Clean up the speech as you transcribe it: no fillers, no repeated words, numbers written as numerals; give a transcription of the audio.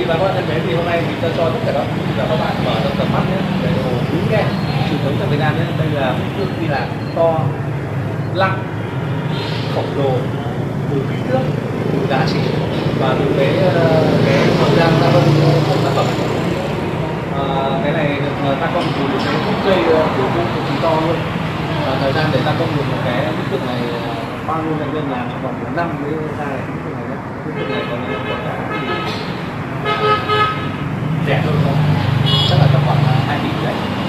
vị và các bạn thân mến, thì hôm nay mình cho tất cả các bạn mở rộng tầm mắt nhé, về hồ Núi Đen truyền thống tại Việt Nam nhé. Đây là bức tượng ghi là to, lăng, khổng lồ, từ kích thước, từ giá trị và từ cái thời gian gia công của tác phẩm. Cái này được gia công từ cái khúc cây từ vụ cực kỳ to luôn. Thời gian để gia công được một cái bức tượng này bao nhiêu nhân làm trong vòng 4 năm mới ra này bức tượng này nhé. Bức tượng này còn giá thì rẻ hơn không? Chắc là tầm khoảng 2 tỷ đấy.